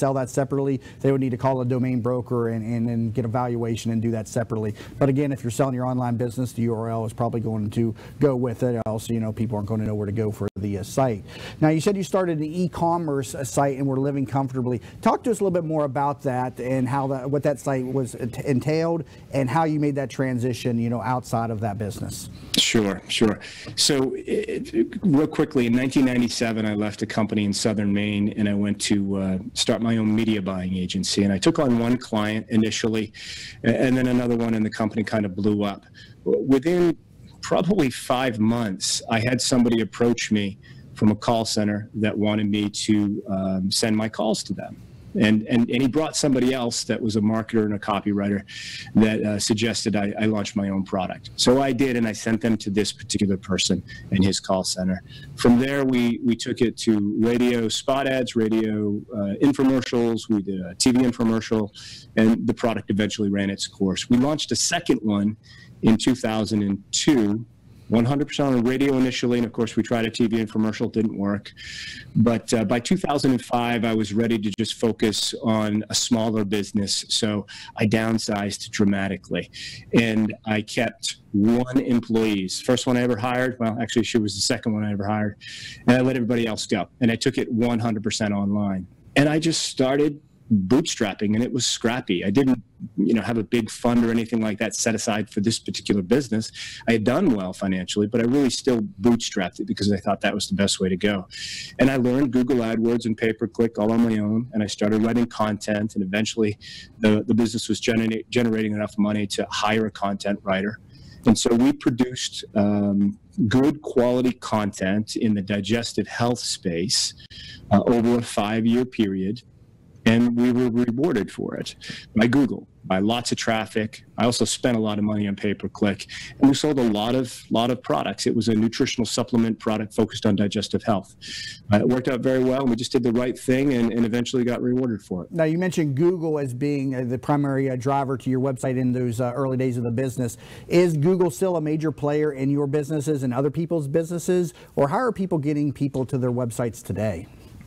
sell that separately, they would need to call a domain broker and, and, and get a valuation and do that separately. But again, if you're selling your online business, the U R L is probably going to go with it. Also, you know, people aren't going to know where to go for the uh, site. Now, you said you started an e-commerce uh, site and were living comfortably. Talk to us a little bit more about that and how that, what that site was entailed and how you made that transition, you know, outside of that business. Sure, sure. So it, it, real quickly, in nineteen ninety-seven, I left a company in Southern Maine and I went to uh, start my own media buying agency. And I took on one client initially, and then another one, and the company kind of blew up. Within probably five months, I had somebody approach me from a call center that wanted me to um, send my calls to them. And, and and he brought somebody else that was a marketer and a copywriter that uh, suggested I, I launch my own product. So I did, and I sent them to this particular person in his call center. From there, we, we took it to radio spot ads, radio uh, infomercials. We did a T V infomercial, and the product eventually ran its course. We launched a second one in two thousand two. one hundred percent on radio initially, and of course we tried a T V infomercial, didn't work. But uh, by two thousand five, I was ready to just focus on a smaller business, so I downsized dramatically. And I kept one employee. First one I ever hired, well, actually she was the second one I ever hired, and I let everybody else go. And I took it one hundred percent online. And I just started bootstrapping, and it was scrappy. I didn't, you know, have a big fund or anything like that set aside for this particular business. I had done well financially, but I really still bootstrapped it because I thought that was the best way to go. And I learned Google AdWords and pay-per-click all on my own, and I started writing content, and eventually the, the business was genera- generating enough money to hire a content writer. And so we produced um, good quality content in the digestive health space uh, over a five-year period. And we were rewarded for it by Google, by lots of traffic. I also spent a lot of money on pay-per-click, and we sold a lot of lot of products. It was a nutritional supplement product focused on digestive health. Uh, it worked out very well, and we just did the right thing and, and eventually got rewarded for it. Now, you mentioned Google as being uh, the primary uh, driver to your website in those uh, early days of the business. Is Google still a major player in your businesses and other people's businesses, or how are people getting people to their websites today?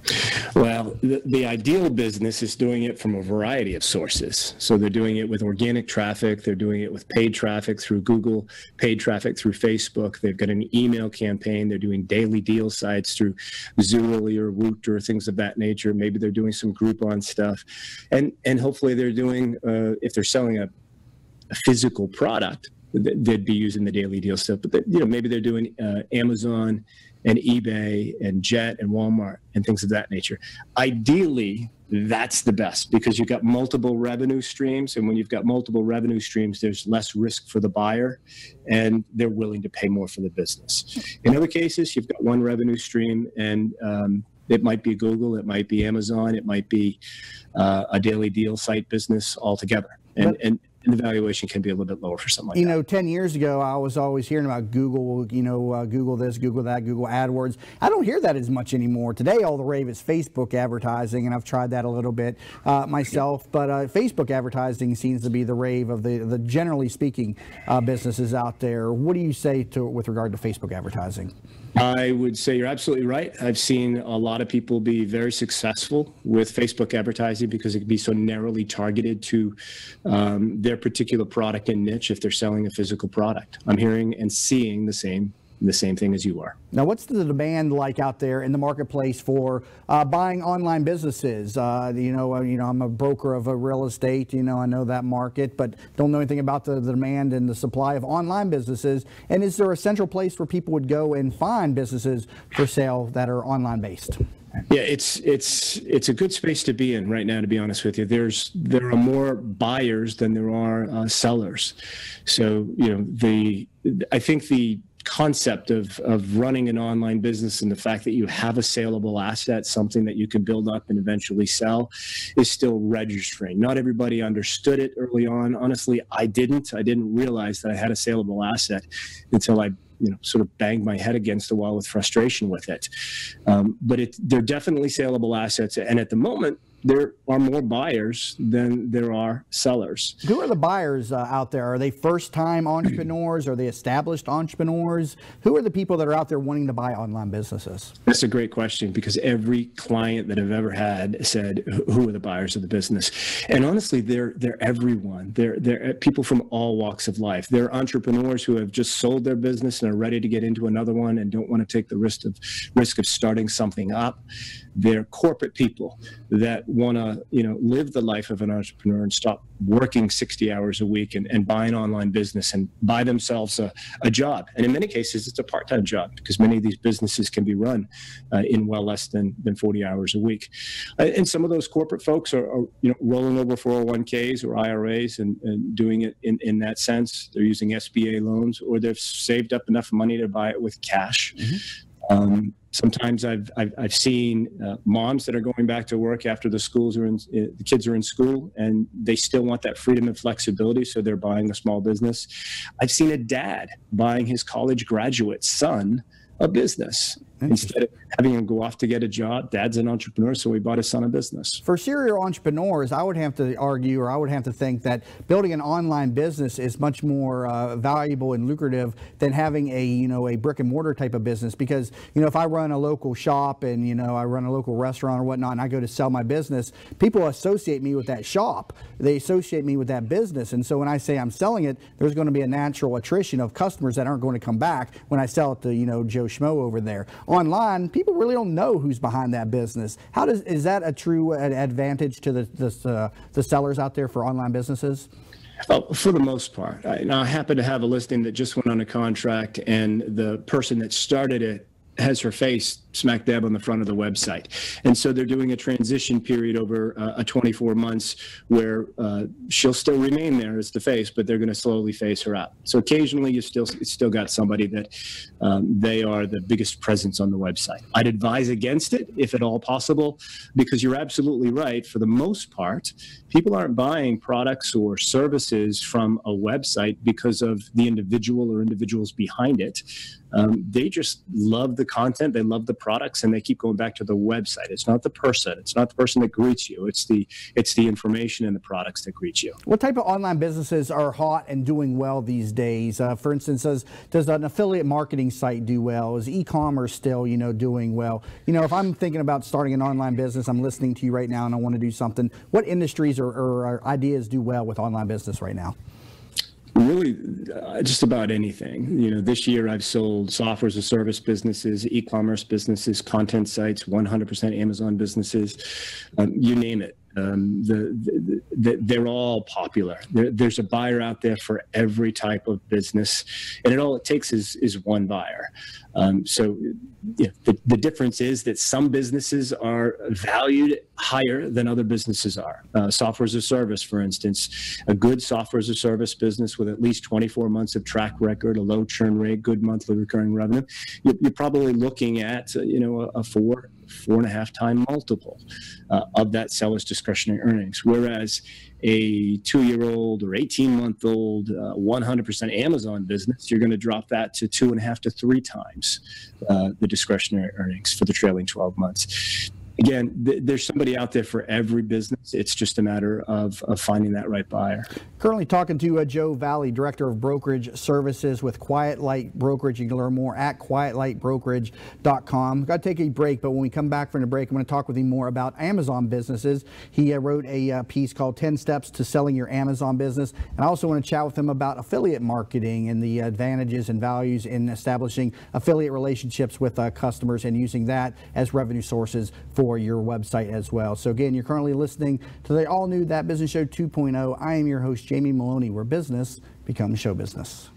Well, the, the ideal business is doing it from a variety of sources. So they're doing it with organic traffic. They're doing it with paid traffic through Google, paid traffic through Facebook. They've got an email campaign. They're doing daily deal sites through Zulily or Woot or things of that nature. Maybe they're doing some Groupon stuff. And, and hopefully they're doing, uh, if they're selling a, a physical product, they'd be using the daily deal stuff. But, they, you know, maybe they're doing uh, Amazon and eBay and Jet and Walmart and things of that nature. Ideally, that's the best because you've got multiple revenue streams. And when you've got multiple revenue streams, there's less risk for the buyer and they're willing to pay more for the business. In other cases, you've got one revenue stream and um, it might be Google, it might be Amazon, it might be uh, a daily deal site business altogether. And, but, and And the valuation can be a little bit lower for something like you that. know, ten years ago, I was always hearing about Google, you know, uh, Google this, Google that, Google AdWords. I don't hear that as much anymore. Today, all the rave is Facebook advertising, and I've tried that a little bit uh, myself. But uh, Facebook advertising seems to be the rave of the, the generally speaking, uh, businesses out there. What do you say to with regard to Facebook advertising? I would say you're absolutely right. I've seen a lot of people be very successful with Facebook advertising because it can be so narrowly targeted to um, their particular product and niche if they're selling a physical product. I'm hearing and seeing the same the same thing as you are. Now, what's the demand like out there in the marketplace for uh, buying online businesses? Uh, you know, uh, you know, I'm a broker of a real estate. You know, I know that market, but don't know anything about the, the demand and the supply of online businesses. And is there a central place where people would go and find businesses for sale that are online based? Yeah, it's it's it's a good space to be in right now, to be honest with you. There's there are more buyers than there are uh, sellers. So, you know, the I think the concept of of running an online business and the fact that you have a saleable asset, something that you can build up and eventually sell, is still registering. Not everybody understood it early on. Honestly, I didn't. I didn't realize that I had a saleable asset until I you know, sort of banged my head against the wall with frustration with it. Um, but it, they're definitely saleable assets. And at the moment, there are more buyers than there are sellers. Who are the buyers uh, out there? Are they first-time entrepreneurs? Are they established entrepreneurs? Who are the people that are out there wanting to buy online businesses? That's a great question, because every client that I've ever had said, who are the buyers of the business? And honestly, they're they're everyone. They're, they're people from all walks of life. They're entrepreneurs who have just sold their business and are ready to get into another one and don't want to take the risk of risk of starting something up. They're corporate people that want to, you know, live the life of an entrepreneur and stop working sixty hours a week and, and buy an online business and buy themselves a, a job. And in many cases, it's a part-time job, because many of these businesses can be run uh, in well less than, than forty hours a week. Uh, and some of those corporate folks are, are, you know, rolling over four oh one Ks or I R As and, and doing it in, in that sense. They're using S B A loans, or they've saved up enough money to buy it with cash. Mm-hmm. Um, Sometimes I've, I've, I've seen uh, moms that are going back to work after the schools are in, uh, the kids are in school, and they still want that freedom and flexibility, so they're buying a small business. I've seen a dad buying his college graduate son a business. Instead of having him go off to get a job, dad's an entrepreneur, so he bought his son a business. For serial entrepreneurs, I would have to argue, or I would have to think that building an online business is much more uh, valuable and lucrative than having a, you know, a brick and mortar type of business. Because, you know, if I run a local shop and, you know, I run a local restaurant or whatnot, and I go to sell my business, people associate me with that shop. They associate me with that business. And so when I say I'm selling it, there's going to be a natural attrition of customers that aren't going to come back when I sell it to, you know, Joe Schmo over there. Online, people really don't know who's behind that business. How does is that a true advantage to the the, uh, the sellers out there for online businesses? Oh, for the most part. I, now, I happen to have a listing that just went on a contract, and the person that started it has her face smack dab on the front of the website. And so they're doing a transition period over uh, a twenty-four months where uh, she'll still remain there as the face, but they're going to slowly phase her out. So occasionally you still you still got somebody that um, they are the biggest presence on the website. I'd advise against it if at all possible, because you're absolutely right. For the most part, people aren't buying products or services from a website because of the individual or individuals behind it. Um, they just love the content, they love the products, and they keep going back to the website. It's not the person, it's not the person that greets you, it's the it's the information and the products that greet you. What type of online businesses are hot and doing well these days? Uh, for instance, does, does an affiliate marketing site do well? Is e-commerce still, you know, doing well? You know, if I'm thinking about starting an online business, I'm listening to you right now and I want to do something, what industries or, or, or ideas do well with online business right now? Really, uh, just about anything. You know, this year I've sold software as a service businesses, e-commerce businesses, content sites, one hundred percent Amazon businesses, um, you name it. Um, the, the, the, they're all popular. There, there's a buyer out there for every type of business, and it all it takes is is one buyer. Um, so you know, the, the difference is that some businesses are valued higher than other businesses are. Uh, software as a service, for instance, a good software as a service business with at least twenty-four months of track record, a low churn rate, good monthly recurring revenue, you're, you're probably looking at uh, you know a, a four. four and a half time multiple uh, of that seller's discretionary earnings. Whereas a two-year-old or eighteen-month-old uh, one hundred percent Amazon business, you're going to drop that to two and a half to three times uh, the discretionary earnings for the trailing twelve months. Again, th- there's somebody out there for every business. It's just a matter of, of finding that right buyer. Currently talking to uh, Joe Valli, Director of Brokerage Services with Quiet Light Brokerage. You can learn more at quiet light brokerage dot com. Got to take a break, but when we come back from the break, I'm going to talk with him more about Amazon businesses. He uh, wrote a uh, piece called ten steps to Selling Your Amazon Business. And I also want to chat with him about affiliate marketing and the advantages and values in establishing affiliate relationships with uh, customers and using that as revenue sources for For your website as well. So again, you're currently listening to the all-new That Business Show two point oh. I am your host, Jamie Maloney, where business becomes show business.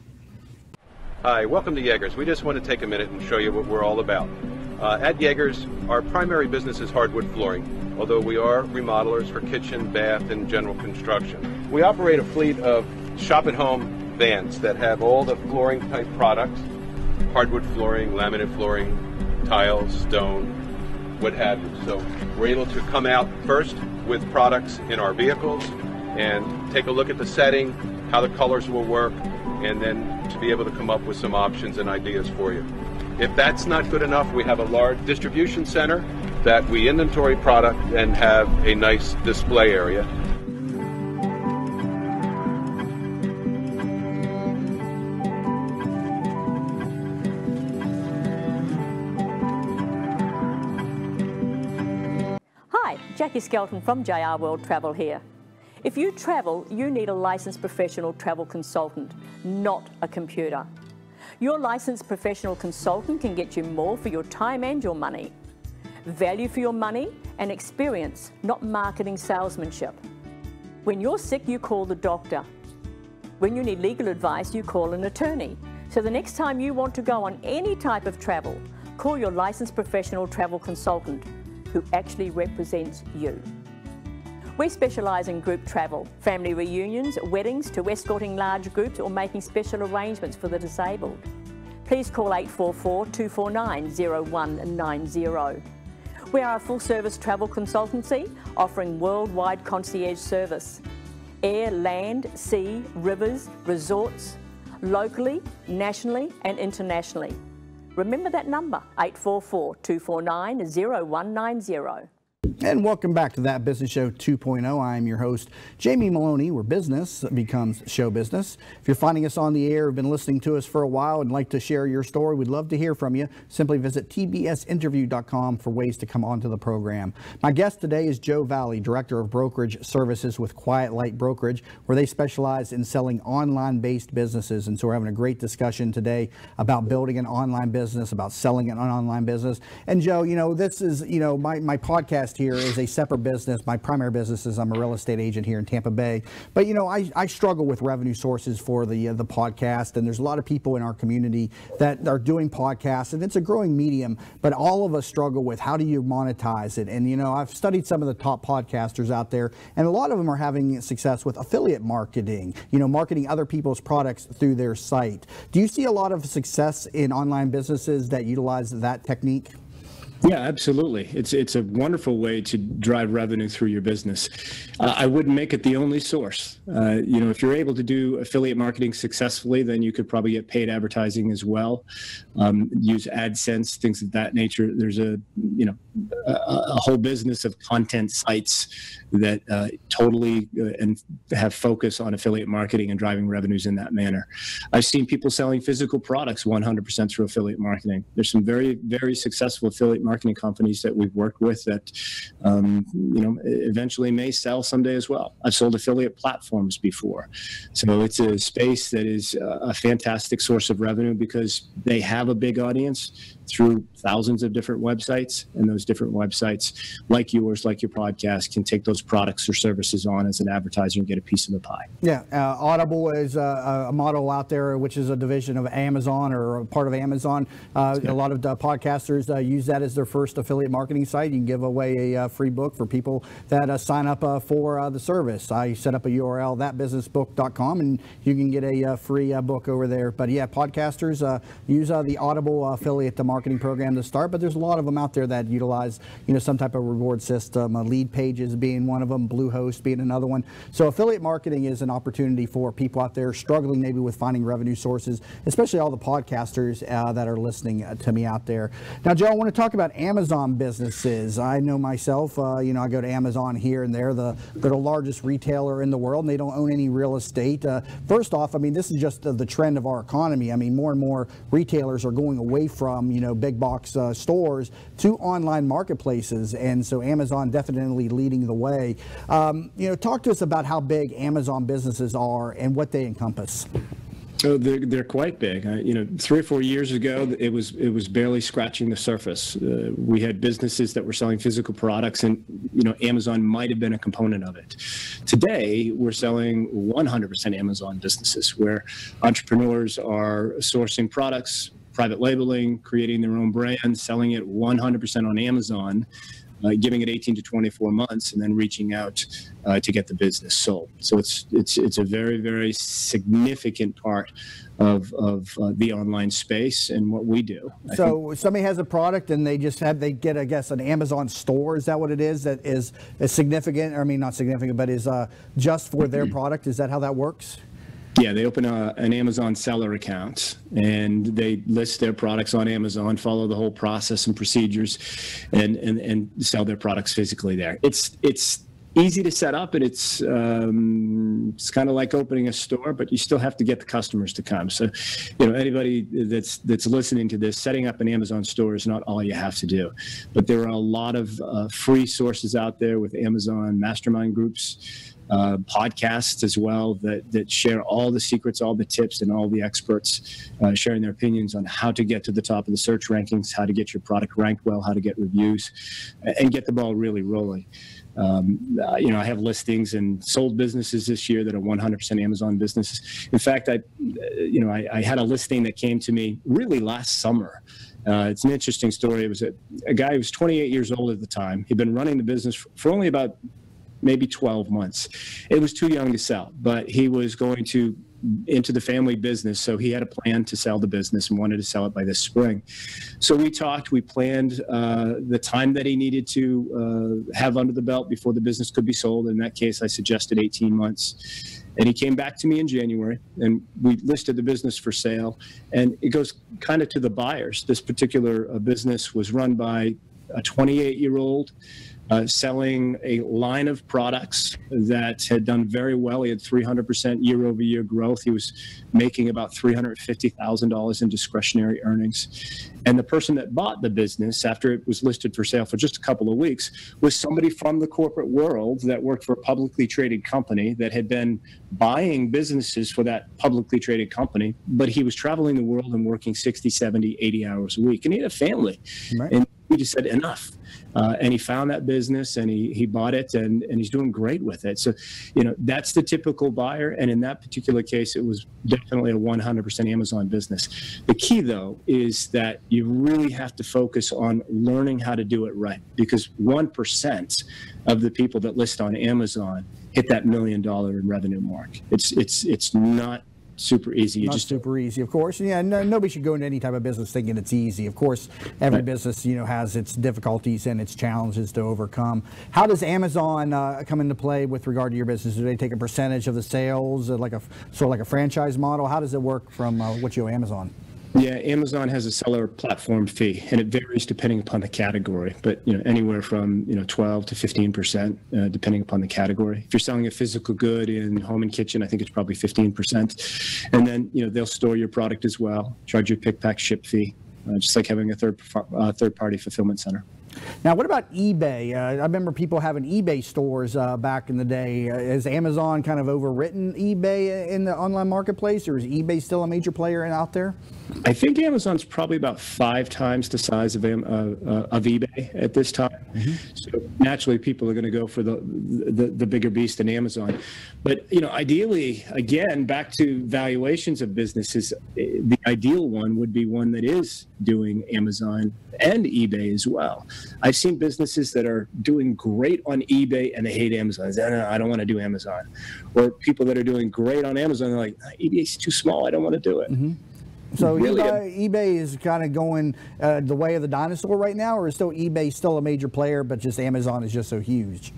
Hi, welcome to Yeager's. We just want to take a minute and show you what we're all about. Uh, at Yeager's, our primary business is hardwood flooring, although we are remodelers for kitchen, bath, and general construction. We operate a fleet of shop-at-home vans that have all the flooring-type products, hardwood flooring, laminate flooring, tiles, stone, what have you. So we're able to come out first with products in our vehicles and take a look at the setting, how the colors will work, and then to be able to come up with some options and ideas for you. If that's not good enough, we have a large distribution center that we inventory product and have a nice display area. Hi, Jackie Skelton from J R World Travel here. If you travel, you need a licensed professional travel consultant, not a computer. Your licensed professional consultant can get you more for your time and your money. Value for your money and experience, not marketing salesmanship. When you're sick, you call the doctor. When you need legal advice, you call an attorney. So the next time you want to go on any type of travel, call your licensed professional travel consultant who actually represents you. We specialise in group travel, family reunions, weddings, to escorting large groups or making special arrangements for the disabled. Please call eight four four, two four nine, zero one nine zero. We are a full-service travel consultancy offering worldwide concierge service. Air, land, sea, rivers, resorts, locally, nationally and internationally. Remember that number, eight four four, two four nine, zero one nine zero. And welcome back to That Business Show two point oh. I am your host, Jamie Maloney, where business becomes show business. If you're finding us on the air, have been listening to us for a while and like to share your story, we'd love to hear from you. Simply visit T B S interview dot com for ways to come onto the program. My guest today is Joe Valley, Director of Brokerage Services with Quiet Light Brokerage, where they specialize in selling online-based businesses. And so we're having a great discussion today about building an online business, about selling an online business. And Joe, you know, this is, you know, my, my podcast here is a separate business. My primary business is I'm a real estate agent here in Tampa Bay. But, you know, I, I struggle with revenue sources for the, uh, the podcast. And there's a lot of people in our community that are doing podcasts. And it's a growing medium. But all of us struggle with how do you monetize it? And, you know, I've studied some of the top podcasters out there. And a lot of them are having success with affiliate marketing, you know, marketing other people's products through their site. Do you see a lot of success in online businesses that utilize that technique? Yeah, absolutely. It's it's a wonderful way to drive revenue through your business. Uh, I wouldn't make it the only source. Uh, you know, if you're able to do affiliate marketing successfully, then you could probably get paid advertising as well. Um, use AdSense, things of that nature. There's a you know a, a whole business of content sites that uh, totally uh, and have focus on affiliate marketing and driving revenues in that manner. I've seen people selling physical products one hundred percent through affiliate marketing. There's some very very successful affiliate marketing companies that we've worked with that um, you know eventually may sell someday as well. I've sold affiliate platforms before, so it's a space that is a fantastic source of revenue because they have a big audience through thousands of different websites, and those different websites, like yours, like your podcast, can take those products or services on as an advertiser and get a piece of the pie. Yeah, uh, Audible is a, a model out there, which is a division of Amazon or a part of Amazon. Uh, yeah. A lot of uh, podcasters uh, use that as their first affiliate marketing site. You can give away a uh, free book for people that uh, sign up uh, for uh, the service. I set up a U R L, that business book dot com, and you can get a uh, free uh, book over there. But yeah, podcasters uh, use uh, the Audible uh, affiliate to market marketing program to start, but there's a lot of them out there that utilize, you know, some type of reward system, uh, Lead Pages being one of them, Bluehost being another one. So affiliate marketing is an opportunity for people out there struggling maybe with finding revenue sources, especially all the podcasters uh, that are listening uh, to me out there. Now, Joe, I want to talk about Amazon businesses. I know myself, uh, you know, I go to Amazon here and there. The, they're the largest retailer in the world, and they don't own any real estate. Uh, first off, I mean, this is just the, the trend of our economy. I mean, more and more retailers are going away from, you know, big box uh, stores to online marketplaces, and so Amazon definitely leading the way. Um, you know, talk to us about how big Amazon businesses are and what they encompass. So they're, they're quite big. Uh, you know, three or four years ago, it was it was barely scratching the surface. Uh, we had businesses that were selling physical products, and you know, Amazon might have been a component of it. Today, we're selling one hundred percent Amazon businesses, where entrepreneurs are sourcing products, private labeling, creating their own brand, selling it one hundred percent on Amazon. Uh, giving it eighteen to twenty-four months, and then reaching out uh, to get the business sold. So it's it's it's a very very significant part of of uh, the online space and what we do. I so think. Somebody has a product and they just have they get I guess an Amazon store. Is that what it is? That is is significant? Or, I mean, not significant, but is uh, just for their product. Is that how that works? Yeah, they open a, an Amazon seller account and they list their products on Amazon, follow the whole process and procedures, and and, and sell their products physically there. It's it's easy to set up, and it's um, it's kind of like opening a store, but you still have to get the customers to come. So, you know, anybody that's that's listening to this, setting up an Amazon store is not all you have to do. But there are a lot of uh, free sources out there with Amazon mastermind groups, uh, podcasts as well that that share all the secrets, all the tips, and all the experts uh, sharing their opinions on how to get to the top of the search rankings, how to get your product ranked well, how to get reviews, and get the ball really rolling. Um, uh, you know, I have listings and sold businesses this year that are one hundred percent Amazon businesses. In fact, I, uh, you know, I, I had a listing that came to me really last summer. Uh, it's an interesting story. It was a, a guy who was twenty-eight years old at the time. He'd been running the business for, for only about maybe twelve months. It was too young to sell, but he was going to into the family business. So he had a plan to sell the business and wanted to sell it by this spring. So we talked, we planned uh, the time that he needed to uh, have under the belt before the business could be sold. In that case, I suggested eighteen months. And he came back to me in January and we listed the business for sale. And it goes kind of to the buyers. This particular uh, business was run by a twenty-eight year old Uh, selling a line of products that had done very well. He had three hundred percent year over year growth. He was making about three hundred fifty thousand dollars in discretionary earnings. And the person that bought the business after it was listed for sale for just a couple of weeks was somebody from the corporate world that worked for a publicly traded company that had been buying businesses for that publicly traded company, but he was traveling the world and working sixty, seventy, eighty hours a week. And he had a family. Right. And we just said, enough. Uh, and he found that business and he, he bought it and, and he's doing great with it. So, you know, that's the typical buyer. And in that particular case, it was definitely a one hundred percent Amazon business. The key, though, is that you really have to focus on learning how to do it right, because one percent of the people that list on Amazon hit that million dollar in revenue mark. It's, it's, it's not super easy. You Not just super easy, of course. Yeah, no, nobody should go into any type of business thinking it's easy. Of course, every right. business, business, you know, has its difficulties and its challenges to overcome. How does Amazon uh, come into play with regard to your business? Do they take a percentage of the sales, uh, like a sort of like a franchise model? How does it work from uh, what you owe Amazon? Yeah, Amazon has a seller platform fee, and it varies depending upon the category, but you know, anywhere from you know twelve to fifteen percent, uh, depending upon the category. If you're selling a physical good in home and kitchen, I think it's probably fifteen percent. And then you know they'll store your product as well, charge you a pick, pack, ship fee, uh, just like having a third uh, third party fulfillment center. Now, what about eBay? Uh, I remember people having eBay stores uh, back in the day. Uh, has Amazon kind of overwritten eBay in the online marketplace, or is eBay still a major player in, out there? I think Amazon's probably about five times the size of, uh, uh, of eBay at this time. Mm-hmm. So naturally, people are going to go for the, the the bigger beast in Amazon. But you know, ideally, again, back to valuations of businesses, the ideal one would be one that is doing Amazon and eBay as well. I've seen businesses that are doing great on eBay and they hate Amazon. They say, no, I don't want to do Amazon. Or people that are doing great on Amazon, they're like, eBay's too small, I don't want to do it. Mm-hmm. So really eBay, eBay is kind of going uh, the way of the dinosaur right now, or is still eBay still a major player, but just Amazon is just so huge?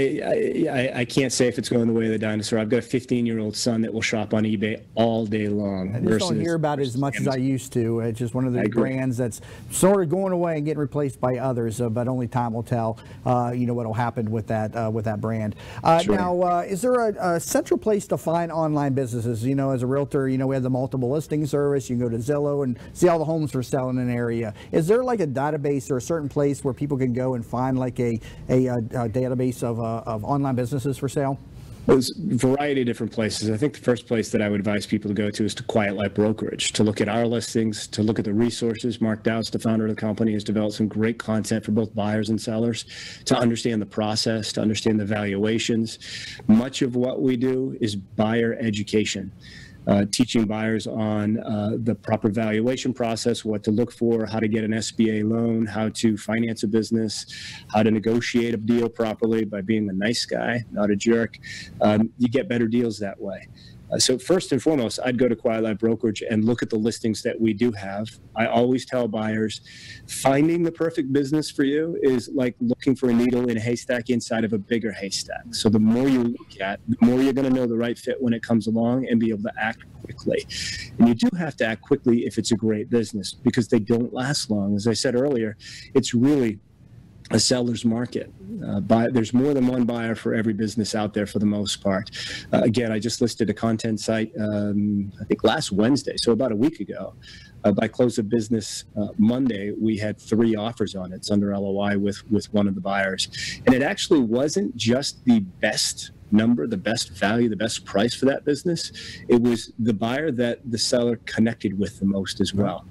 I, I I can't say if it's going the way of the dinosaur. I've got a fifteen-year-old son that will shop on eBay all day long. I just versus, don't hear about it as much Amazon. as I used to. It's just one of the brands that's sort of going away and getting replaced by others, uh, but only time will tell. Uh, you know what will happen with that uh, with that brand. Uh, sure. Now, uh, is there a, a central place to find online businesses? You know, as a realtor, you know we have the multiple listing service. You can go to Zillow and see all the homes for sale in an area. Is there like a database or a certain place where people can go and find like a a, a, a database of uh, of online businesses for sale? Well, there's a variety of different places. I think the first place that I would advise people to go to is to Quiet Light Brokerage, to look at our listings, to look at the resources. Mark Dowds, the founder of the company, has developed some great content for both buyers and sellers to understand the process, to understand the valuations. Much of what we do is buyer education. Uh, teaching buyers on uh, the proper valuation process, what to look for, how to get an S B A loan, how to finance a business, how to negotiate a deal properly by being a nice guy, not a jerk. Um, you get better deals that way. Uh, so first and foremost, I'd go to Quiet Light Brokerage and look at the listings that we do have. I always tell buyers, finding the perfect business for you is like looking for a needle in a haystack inside of a bigger haystack. So the more you look at, the more you're going to know the right fit when it comes along and be able to act quickly. And you do have to act quickly if it's a great business, because they don't last long. As I said earlier, it's really a seller's market. Uh, buy, there's more than one buyer for every business out there for the most part. Uh, again, I just listed a content site, um, I think last Wednesday, so about a week ago. Uh, by close of business uh, Monday, we had three offers on it. It's under L O I with, with one of the buyers. And it actually wasn't just the best number, the best value, the best price for that business. It was the buyer that the seller connected with the most as well.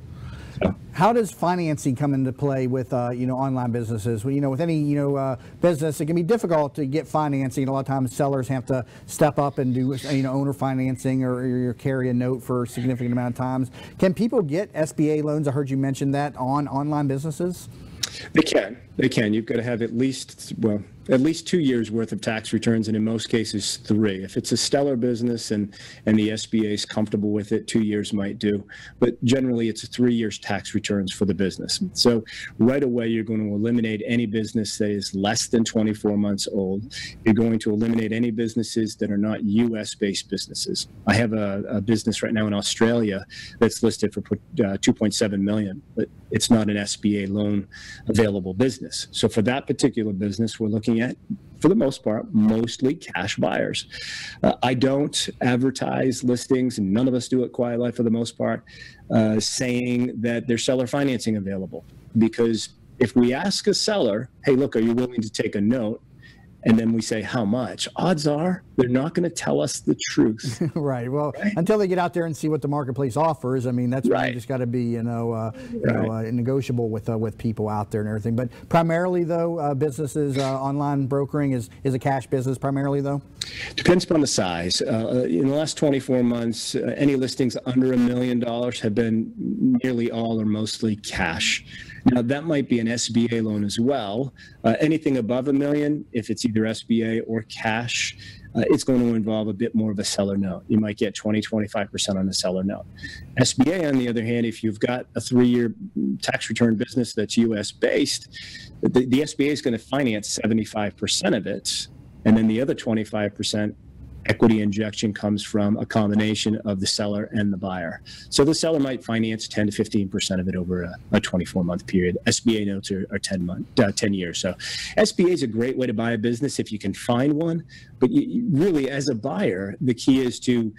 How does financing come into play with uh, you know, online businesses? Well, you know, with any you know uh, business, it can be difficult to get financing. A lot of times, sellers have to step up and do you know owner financing or, or carry a note for a significant amount of times. Can people get S B A loans? I heard you mention that on online businesses. They can. They can. You've got to have at least, well, at least two years worth of tax returns, and in most cases, three. If it's a stellar business and, and the S B A is comfortable with it, two years might do. But generally, it's a three years tax returns for the business. So right away, you're going to eliminate any business that is less than twenty-four months old. You're going to eliminate any businesses that are not U S-based businesses. I have a, a business right now in Australia that's listed for uh, two point seven million dollars, but it's not an S B A loan available business. So for that particular business, we're looking at, for the most part, mostly cash buyers. Uh, I don't advertise listings, and none of us do at Quiet Light for the most part, uh, saying that there's seller financing available. Because if we ask a seller, hey, look, are you willing to take a note? And then we say, how much? Odds are they're not going to tell us the truth. Right. Well, right? Until they get out there and see what the marketplace offers. I mean, that's right. You just got to be, you know, uh, you right. know uh, negotiable with uh, with people out there and everything. But primarily, though, uh, businesses, uh, online brokering is, is a cash business primarily, though? Depends upon the size. Uh, in the last twenty-four months, uh, any listings under a million dollars have been nearly all or mostly cash. Now, that might be an S B A loan as well. Uh, anything above a million, if it's either S B A or cash, uh, it's going to involve a bit more of a seller note. You might get twenty, twenty-five percent on a seller note. S B A, on the other hand, if you've got a three-year tax return business that's U S-based, the, the S B A is going to finance seventy-five percent of it, and then the other twenty-five percent equity injection comes from a combination of the seller and the buyer. So the seller might finance ten to fifteen percent of it over a, a twenty-four month period. S B A notes are, are ten, month, uh, ten years. So S B A is a great way to buy a business if you can find one. But you, you really, as a buyer, the key is to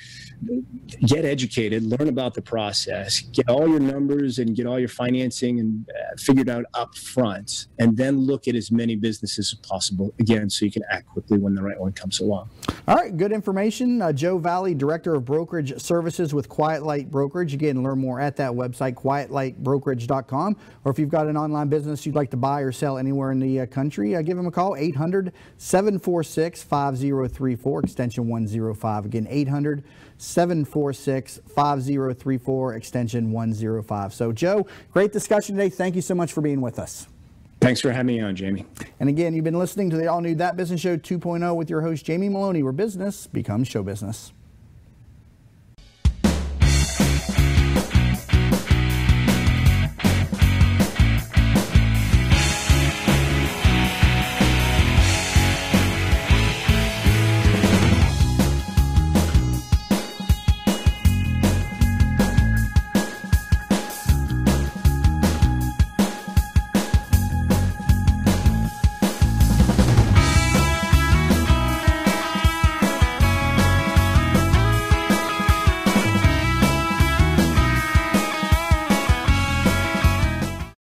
get educated, learn about the process, get all your numbers and get all your financing and uh, figured out up front, and then look at as many businesses as possible, again, so you can act quickly when the right one comes along. All right, good information. Uh, Joe Valley, Director of Brokerage Services with Quiet Light Brokerage. Again, learn more at that website, quiet light brokerage dot com. Or if you've got an online business you'd like to buy or sell anywhere in the uh, country, uh, give them a call, eight hundred, seven four six, five zero three four, extension one zero five. Again, eight hundred, seven four six, five zero three four, extension one zero five. So, Joe, great discussion today. Thank you so much for being with us. Thanks for having me on, Jamie. And again, you've been listening to the all-new That Business Show two point oh with your host, Jamie Maloney, where business becomes show business.